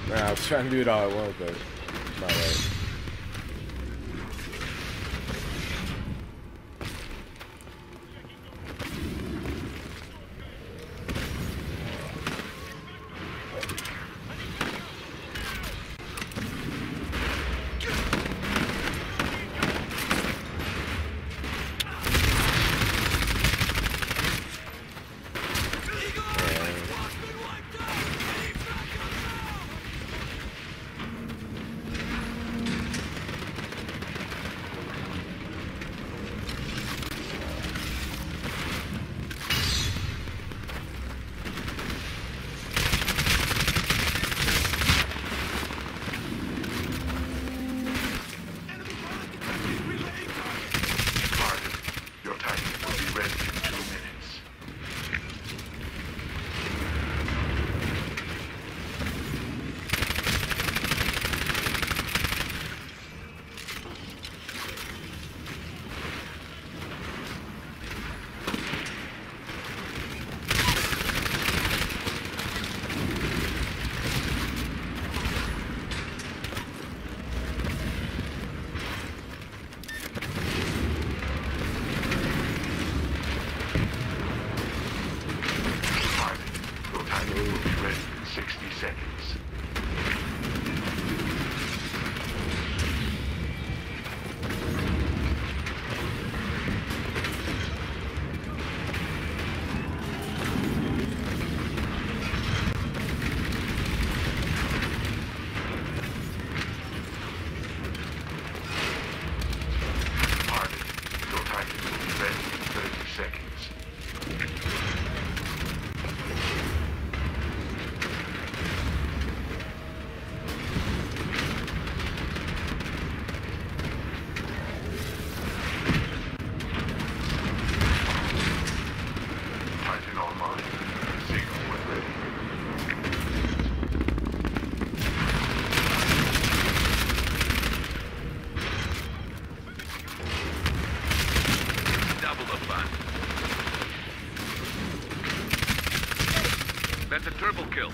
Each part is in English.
Nah, I was trying to do it all at once, but not right. That's a triple kill.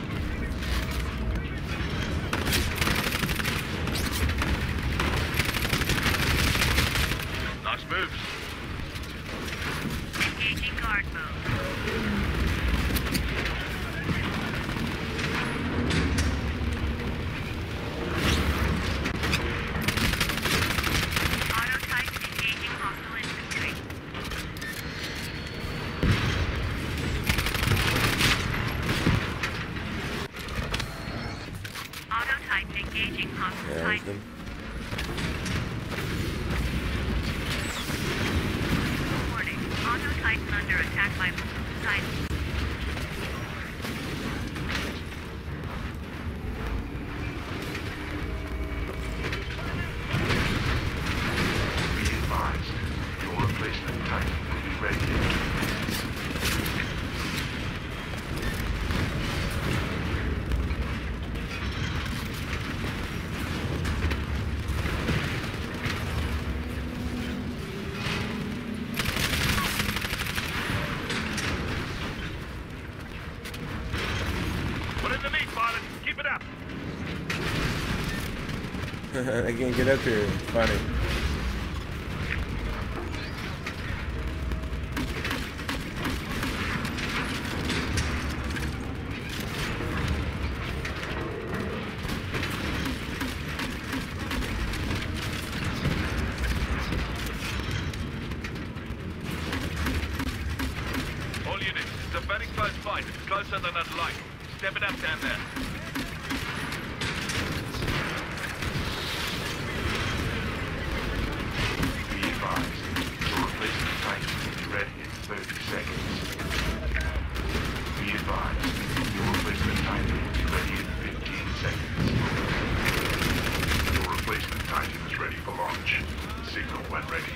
Nice moves. Engaging guard mode. Auto type engaging hostile infantry. Auto type engaging hostile There's type. them. Warning. Auto Titan under attack by Titan. Be advised, your replacement Titan will be ready in 2 minutes. Put in the meat, pilot. Keep it up. I can't get up here. It's funny. All units, it's a very close fight. Closer than I'd like. Step it up down there. Be advised, your replacement Titan will be ready in 30 seconds. Be advised, your replacement Titan will be ready in 15 seconds. Your replacement Titan is ready for launch. Signal when ready.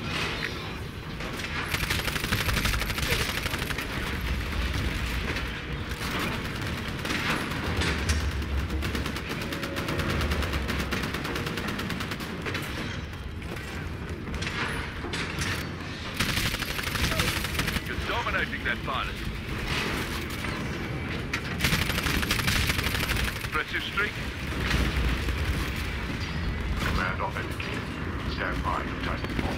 You're dominating that pilot. impressive streak. Command authenticated. Stand by for Titanfall.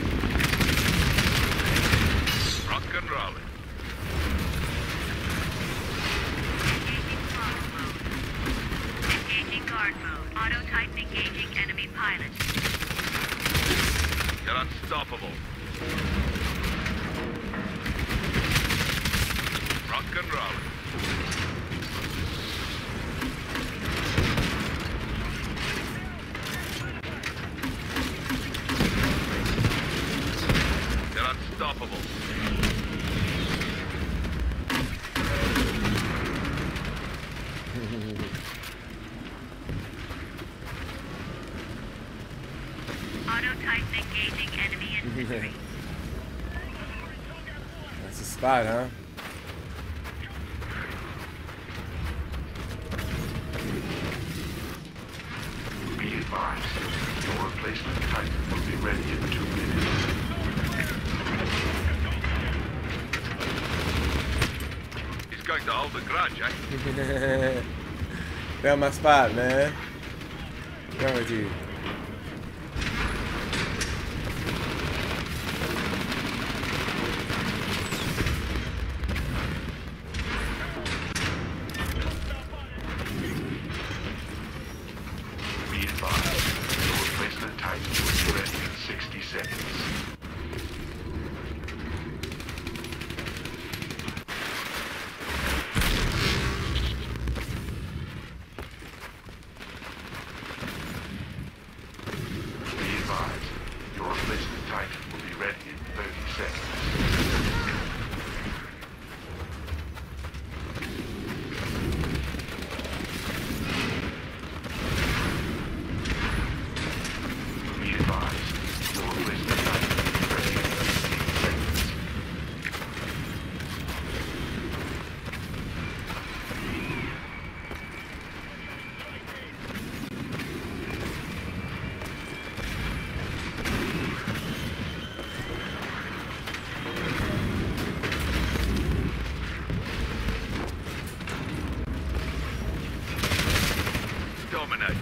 Rock and rolling. Engaging throttle mode. Engaging guard mode. Auto Titan engaging enemy pilot. You're unstoppable. Rock and rolling. You're unstoppable. Auto Titan engaging enemy infantry. That's a spot, huh? Be advised. Your replacement Titan will be ready in 2 minutes. He's going to hold the grudge, eh? Found my spot, man. What's wrong with you? Be advised. Your replacement Titan will be ready in 60 seconds. Be advised. Your replacement Titan will be ready in 30 seconds. Be advised. Your replacement Titan will be ready in 15 seconds. Dominated.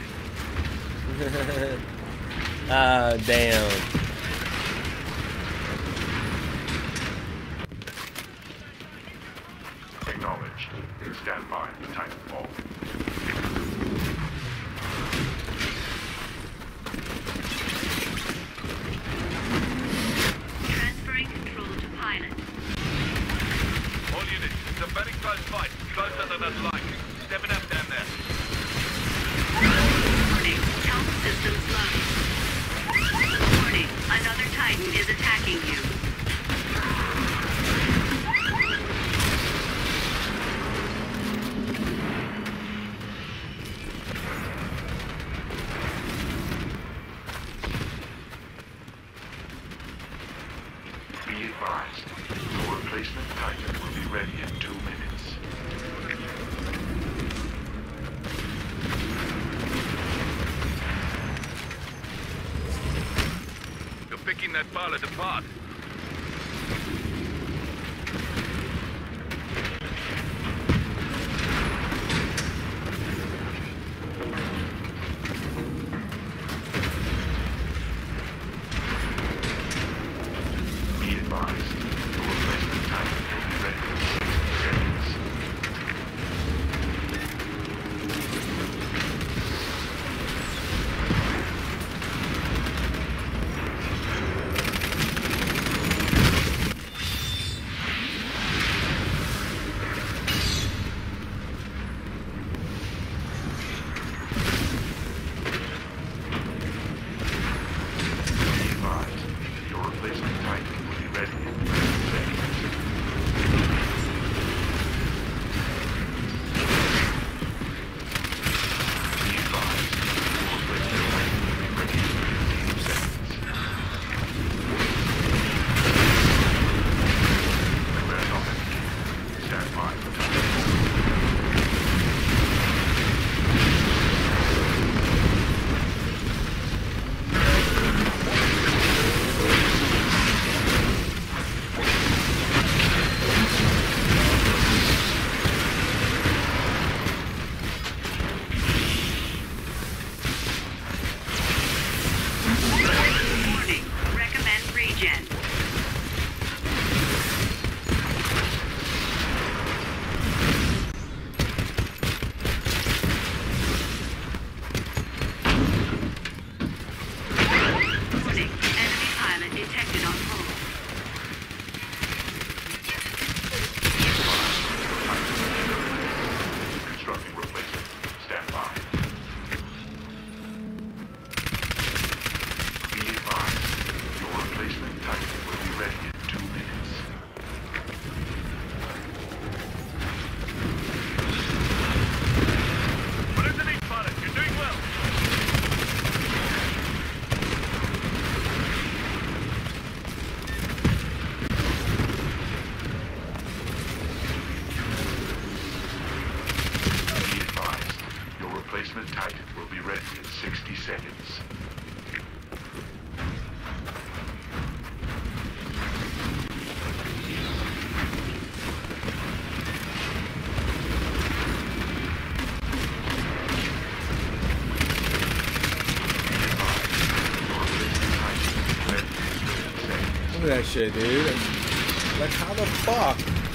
Ah, damn. Acknowledged. Stand by for Titanfall. Transferring control to pilot. All units, it's a very close fight. Closer than I'd like. Stepping up down there. Warning. Health systems low. Warning. Another Titan is attacking you. Be advised. Your replacement Titan will be ready in 2 minutes. You're picking that pilot apart. Be advised. Your replacement Titan will be ready in 60 seconds. that shit, dude. Like, how the fuck?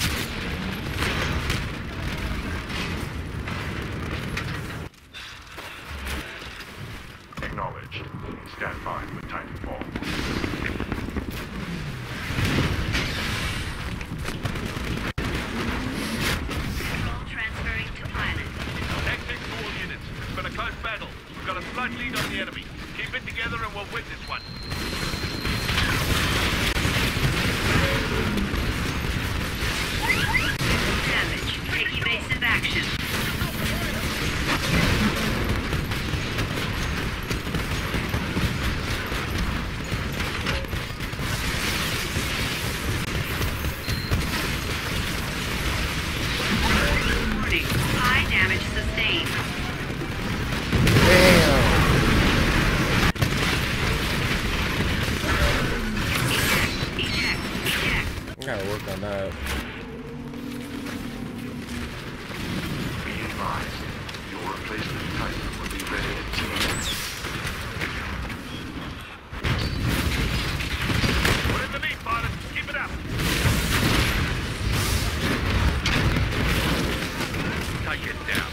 Acknowledged. Stand by with Titanfall. Control transferring to pilot. Tactics to all units. It's been a close battle. We've got a slight lead on the enemy. Keep it together and we'll win this one. Damage. Take evasive action. Warning. High damage sustained. Damn. Eject. I gotta work on that. Be advised. Your replacement Titan will be ready in 2 minutes. We're in the lead, pilot. Keep it up. Take it down.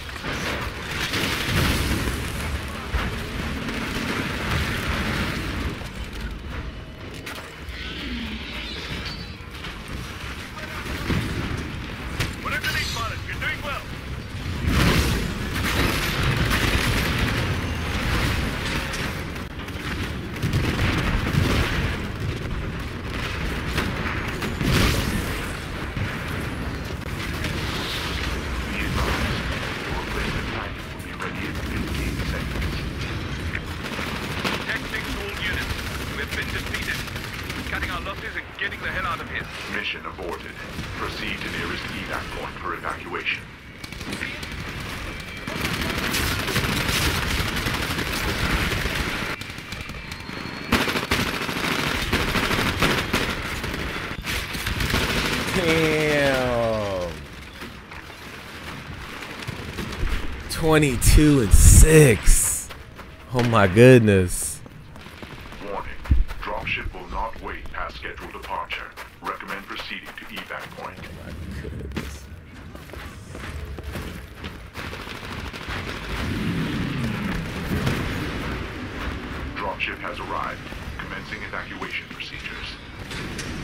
We're in the lead, pilot. You're doing well. Be advised. Your replacement Titan will be ready in 15 seconds. Tactics to all units. We've been defeated. Cutting our losses and getting the hell out of here. Mission aborted. Proceed to nearest evac point for evacuation. Damn. 22-6. Oh my goodness. Warning. Dropship will not wait past scheduled departure. Recommend proceeding to evac point. Oh my goodness. Dropship has arrived. Commencing evacuation procedures.